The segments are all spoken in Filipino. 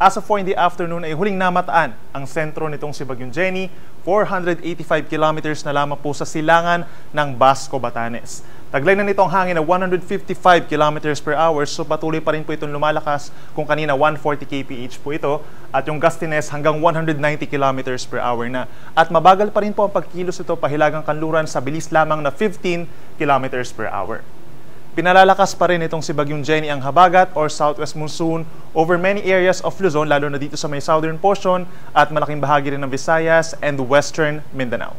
As of 4 in the afternoon ay huling namataan ang sentro nitong si Bagyong Jenny, 485 kilometers na lamang po sa silangan ng Basco, Batanes. Taglay na nito ang hangin na 155 kilometers per hour, so patuloy pa rin po itong lumalakas. Kung kanina 140 kph po ito, at yung gustiness hanggang 190 kilometers per hour na. At mabagal pa rin po ang pagkilos ito pahilagang kanluran sa bilis lamang na 15 kilometers per hour. Pinalalakas pa rin itong si Bagyong Jenny ang habagat or southwest monsoon over many areas of Luzon, lalo na dito sa may southern portion at malaking bahagi rin ng Visayas and western Mindanao.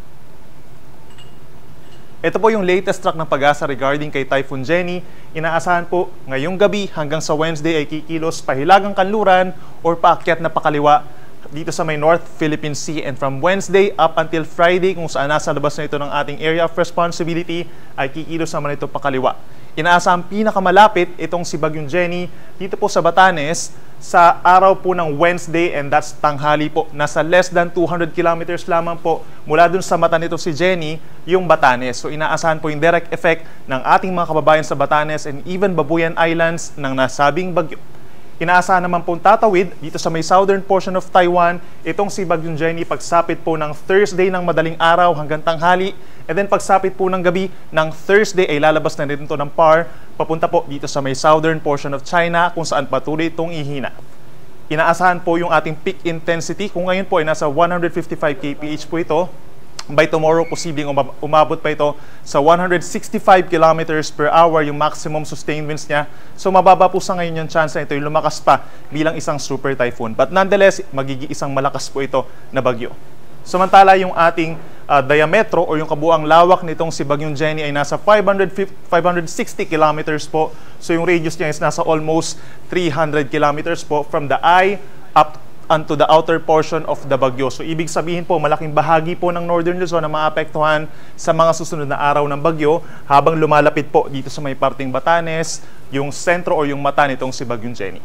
Ito po yung latest track ng Pag-asa regarding kay Typhoon Jenny. Inaasahan po ngayong gabi hanggang sa Wednesday ay kikilos pahilagang kanluran or paakyat na pakaliwa dito sa may North Philippine Sea, and from Wednesday up until Friday kung saan nasa labas na ito ng ating area of responsibility ay kikilos naman ito pakaliwa. Inaasahang pinakamalapit itong si Bagyong Jenny dito po sa Batanes sa araw po ng Wednesday, and that's tanghali po. Nasa less than 200 kilometers lamang po mula dun sa mata nito si Jenny, yung Batanes. So inaasahan po yung direct effect ng ating mga kababayan sa Batanes and even Babuyan Islands ng nasabing bagyo. Inaasahan naman pong tatawid dito sa may southern portion of Taiwan itong si Bagyong Jenny pagsapit po ng Thursday ng madaling araw hanggang tanghali, and then pagsapit po ng gabi ng Thursday ay lalabas na rin ito ng PAR papunta po dito sa may southern portion of China kung saan patuloy itong ihina. Inaasahan po yung ating peak intensity kung ngayon po ay nasa 155 kph po ito. By tomorrow, posibleng umabot pa ito sa 165 kilometers per hour yung maximum sustained winds niya. So mababa po sa ngayon yung chance na ito yung lumakas pa bilang isang super typhoon. But nonetheless, magiging isang malakas po ito na bagyo. Samantala, yung ating diametro o yung kabuang lawak nitong si Bagyong Jenny ay nasa 560 kilometers po. So yung radius niya is nasa almost 300 kilometers po from the eye up onto the outer portion of the bagyo. So ibig sabihin po, malaking bahagi po ng Northern Luzon na maapektuhan sa mga susunod na araw ng bagyo habang lumalapit po dito sa may parting Batanes, yung sentro o yung mata nitong si Bagyong Jenny.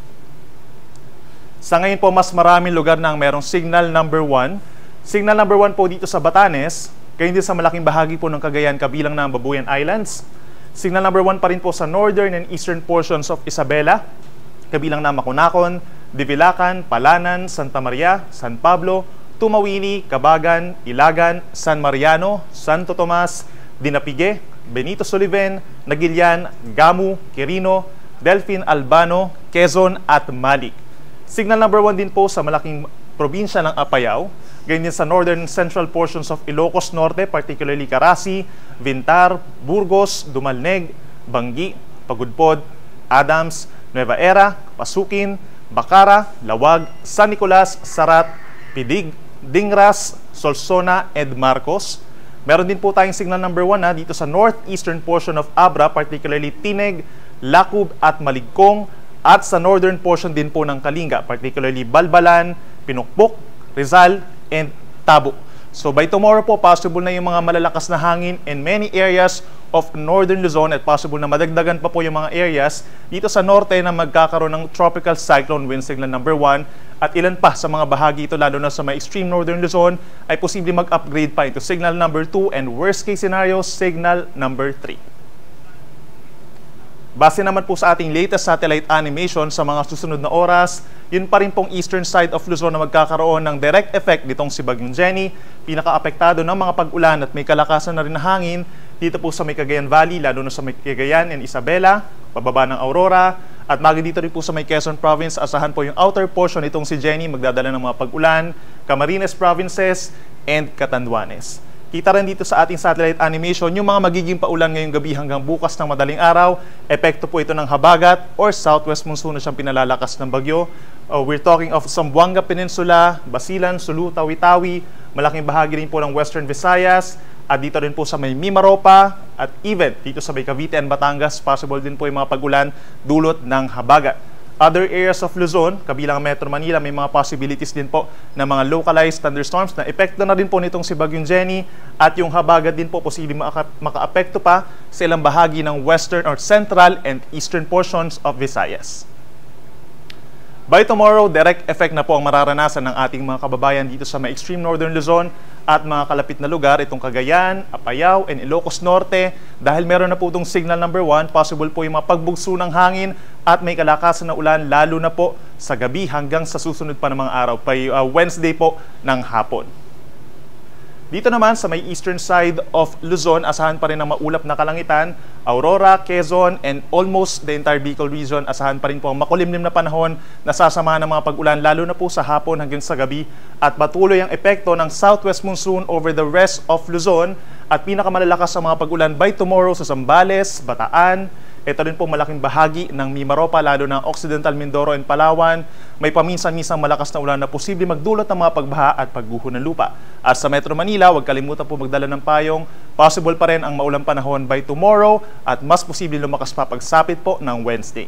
Sa ngayon po, mas maraming lugar na ang merong signal number 1. Signal number 1 po dito sa Batanes, gayon din sa malaking bahagi po ng Cagayan kabilang ng Babuyan Islands. Signal number 1 pa rin po sa northern and eastern portions of Isabela, kabilang ng Makunakon, Divilacan, Palanan, Santa Maria, San Pablo, Tumawini, Cabagan, Ilagan, San Mariano, Santo Tomas, Dinapigue, Benito Soliven, Nagilian, Gamu, Quirino, Delfin, Albano, Quezon at Malik. Signal number 1 din po sa malaking probinsya ng Apayao, ganyan sa northern central portions of Ilocos Norte, particularly Carasi, Vintar, Burgos, Dumalneg, Banggi, Pagudpod, Adams, Nueva Era, Pasukin, Bacara, Lawag, San Nicolas, Sarat, Pidig, Dingras, Solsona, and Marcos. Meron din po tayong signal number 1 dito sa northeastern portion of Abra, particularly Tineg, Lacub at Maligkong, at sa northern portion din po ng Kalinga, particularly Balbalan, Pinukpok, Rizal, and Tabo. So by tomorrow po, possible na yung mga malalakas na hangin in many areas of northern Luzon at possible na madagdagan pa po yung mga areas dito sa norte na magkakaroon ng tropical cyclone wind signal number 1, at ilan pa sa mga bahagi ito lalo na sa may extreme northern Luzon ay posible mag-upgrade pa ito signal number 2 and worst case scenario signal number 3. Base naman po sa ating latest satellite animation sa mga susunod na oras, yun pa rin pong eastern side of Luzon na magkakaroon ng direct effect nitong si Bagyong Jenny, pinaka-apektado ng mga pag-ulan at may kalakasan na rin na hangin dito po sa may Cagayan Valley, lalo na sa may Cagayan and Isabela, pababa ng Aurora, at magi dito rin po sa may Quezon Province. Asahan po yung outer portion nitong si Jenny magdadala ng mga pag-ulan, Camarines Provinces, and Catanduanes. Kita rin dito sa ating satellite animation yung mga magiging paulan ngayong gabi hanggang bukas ng madaling araw. Epekto po ito ng habagat or southwest monsoon na siyang pinalalakas ng bagyo. We're talking of Zamboanga Peninsula, Basilan, Sulu, Tawi-Tawi, malaking bahagi rin po ng Western Visayas, at dito rin po sa may Mimaropa, at even dito sa may Cavite and Batangas, possible din po yung mga pag-ulan dulot ng habagat. Other areas of Luzon, kabilang Metro Manila, may mga possibilities din po ng mga localized thunderstorms na epekto na rin po nitong si Bagyong Jenny, at yung habagat din po posibleng maka-apekto pa sa ilang bahagi ng western or central and eastern portions of Visayas. By tomorrow, direct effect na po ang mararanasan ng ating mga kababayan dito sa may extreme northern Luzon at mga kalapit na lugar, itong Cagayan, Apayao, and Ilocos Norte. Dahil meron na po itong signal number 1, possible po yung mga pagbugso ng hangin at may kalakasan na ulan, lalo na po sa gabi hanggang sa susunod pa ng mga araw, Wednesday po ng hapon. Dito naman sa may eastern side of Luzon, asahan pa rin ang maulap na kalangitan. Aurora, Quezon, and almost the entire Bicol region, asahan pa rin po ang makulimlim na panahon na sasamahan ng mga pag-ulan, lalo na po sa hapon hanggang sa gabi. At patuloy ang epekto ng southwest monsoon over the rest of Luzon at pinakamalalakas sa mga pag-ulan by tomorrow sa Zambales, Bataan. Ito rin po malaking bahagi ng Mimaropa, lalo na Occidental Mindoro and Palawan. May paminsan-minsang malakas na ulan na posible magdulot ng mga pagbaha at pagguho ng lupa. At sa Metro Manila, huwag kalimutan po magdala ng payong. Possible pa rin ang maulang panahon by tomorrow at mas posible lumakas pa pagsapit po ng Wednesday.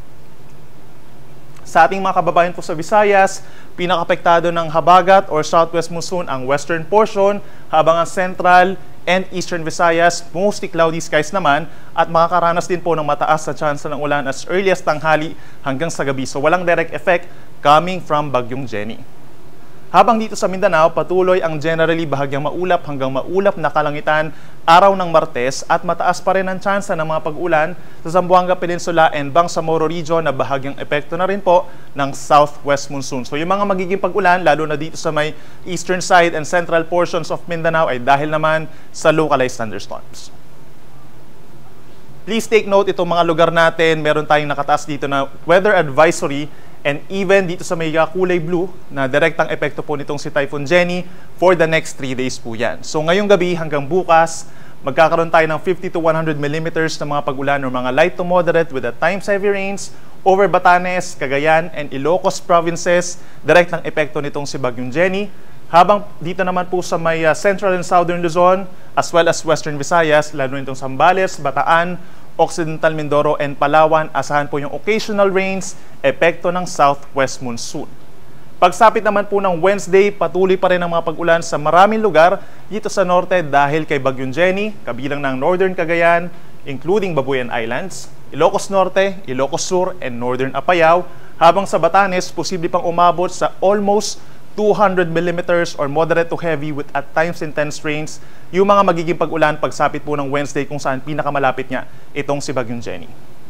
Sa ating mga kababayan po sa Visayas, pinakapektado ng habagat or southwest monsoon ang western portion, habang ang central and eastern Visayas, mostly cloudy skies naman, at makakaranas din po ng mataas na tsansa ng ulan as early as tanghali hanggang sa gabi. So walang direct effect coming from Bagyong Jenny. Habang dito sa Mindanao, patuloy ang generally bahagyang maulap hanggang maulap na kalangitan araw ng Martes at mataas pa rin ang tsansa ng mga pag-ulan sa Zamboanga Peninsula and Bangsamoro region na bahagyang epekto na rin po ng southwest monsoon. So yung mga magiging pag-ulan, lalo na dito sa may eastern side and central portions of Mindanao, ay dahil naman sa localized thunderstorms. Please take note, itong mga lugar natin, meron tayong nakataas dito na weather advisory. And even dito sa may kulay blue, na direktang epekto po nitong si Typhoon Jenny for the next 3 days po yan. So ngayong gabi hanggang bukas, magkakaroon tayo ng 50 to 100 millimeters na mga pag-ulan o mga light to moderate with at times heavy rains over Batanes, Cagayan, and Ilocos provinces. Direktang epekto nitong si Bagyong Jenny. Habang dito naman po sa may central and southern Luzon, as well as western Visayas, lalo nitong Zambales, Bataan, Occidental Mindoro, and Palawan, asahan po yung occasional rains, epekto ng southwest monsoon. Pagsapit naman po ng Wednesday, patuloy pa rin ang mga pag-ulan sa maraming lugar dito sa norte dahil kay Bagyong Jenny, kabilang ng Northern Cagayan, including Babuyan Islands, Ilocos Norte, Ilocos Sur, and Northern Apayao, habang sa Batanes, posible pang umabot sa almost 200 millimeters or moderate to heavy with at times intense rains, yung mga magiging pag-ulan pagsapit po ng Wednesday kung saan pinakamalapit niya itong si Bagyong Jenny.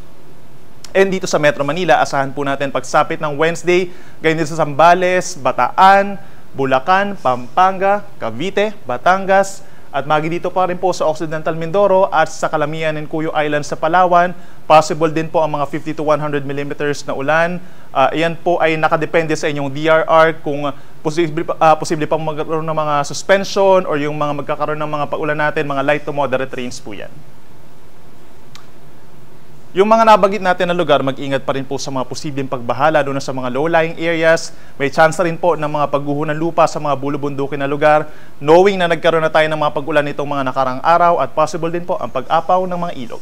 And dito sa Metro Manila, asahan po natin pagsapit ng Wednesday, ganyan din sa Zambales, Bataan, Bulacan, Pampanga, Cavite, Batangas, at magi dito pa rin po sa Occidental Mindoro at sa Calamian and Cuyo Islands sa Palawan. Possible din po ang mga 50 to 100 millimeters na ulan. Iyan po ay nakadepende sa inyong DRR kung posible pang magkaroon ng mga suspension or yung mga magkakaroon ng mga paulan natin, mga light to moderate rains po yan. Yung mga nabanggit natin na lugar, mag-ingat pa rin po sa mga posibleng pagbaha, lalo na sa mga low-lying areas. May chance rin po ng mga pagguho ng lupa sa mga bulubundukin na lugar, knowing na nagkaroon na tayo ng mga pag-ulan nitong mga nakarang araw at possible din po ang pag-apaw ng mga ilog.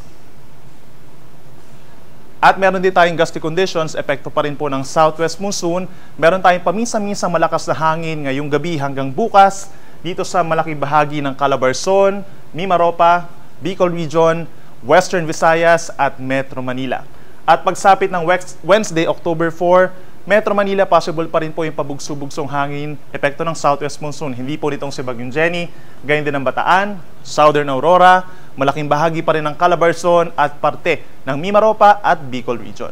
At meron din tayong gusty conditions, epekto pa rin po ng southwest monsoon. Meron tayong paminsan-minsang malakas na hangin ngayong gabi hanggang bukas dito sa malaking bahagi ng Calabarzon, Mimaropa, Bicol region, Western Visayas at Metro Manila. At pagsapit ng Wednesday, October 4, Metro Manila, possible pa rin po yung pabugso-bugsong hangin, epekto ng southwest monsoon. Hindi po nitong si Bagyong Jenny, gayon din ng Bataan, Southern Aurora, malaking bahagi pa rin ng Calabarzon at parte ng Mimaropa at Bicol region.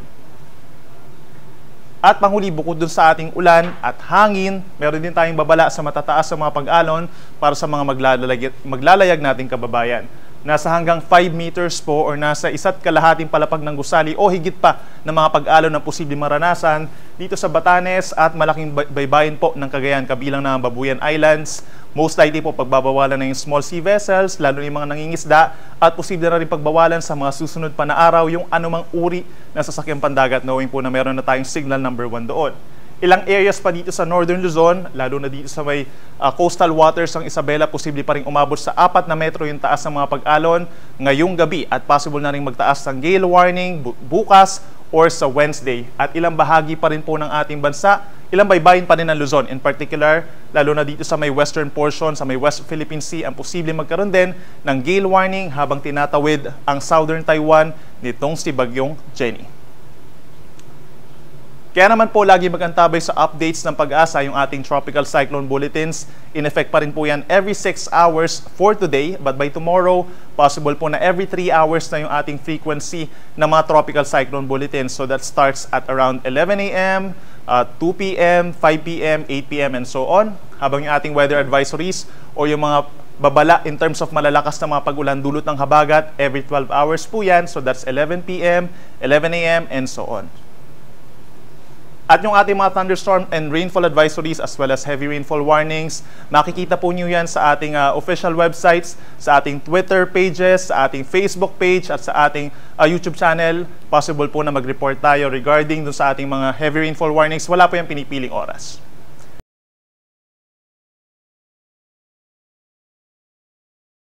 At panghuli, bukod dun sa ating ulan at hangin, meron din tayong babala sa matataas sa mga pag-alon para sa mga maglalayag nating kababayan. Nasa hanggang 5 meters po or nasa 1.5 palapag ng gusali o higit pa ng mga pag-alon na posibleng maranasan dito sa Batanes at malaking baybayin po ng Cagayan, kabilang ng Babuyan Islands. Most likely po pagbabawalan ng small sea vessels, lalo na yung mga nangingisda, at posible na rin pagbawalan sa mga susunod pa na araw yung anumang uri ng sasakyang pandagat, knowing po na meron na tayong signal number 1 doon. Ilang areas pa dito sa Northern Luzon, lalo na dito sa may coastal waters ng Isabela, posible pa rin umabot sa 4 na metro yung taas ng mga pag-alon ngayong gabi at possible na rin magtaas ng gale warning bukas or sa Wednesday. At ilang bahagi pa rin po ng ating bansa, ilang baybayin pa rin ng Luzon, in particular, lalo na dito sa may western portion, sa may West Philippine Sea, ang posible magkaroon din ng gale warning habang tinatawid ang southern Taiwan nitong si Bagyong Jenny. Kaya naman po lagi mag-antabay sa updates ng Pag-asa yung ating tropical cyclone bulletins. In effect pa rin po yan every 6 hours for today, but by tomorrow, possible po na every 3 hours na yung ating frequency ng mga tropical cyclone bulletins. So that starts at around 11 a.m., 2 p.m., 5 p.m., 8 p.m., and so on. Habang yung ating weather advisories o yung mga babala in terms of malalakas na mga pag-ulan dulot ng habagat, every 12 hours po yan. So that's 11 p.m., 11 a.m., and so on. At yung ating mga thunderstorm and rainfall advisories as well as heavy rainfall warnings, makikita po nyo yan sa ating official websites, sa ating Twitter pages, sa ating Facebook page at sa ating YouTube channel. Possible po na mag-report tayo regarding dun sa ating mga heavy rainfall warnings. Wala po yung pinipiling oras.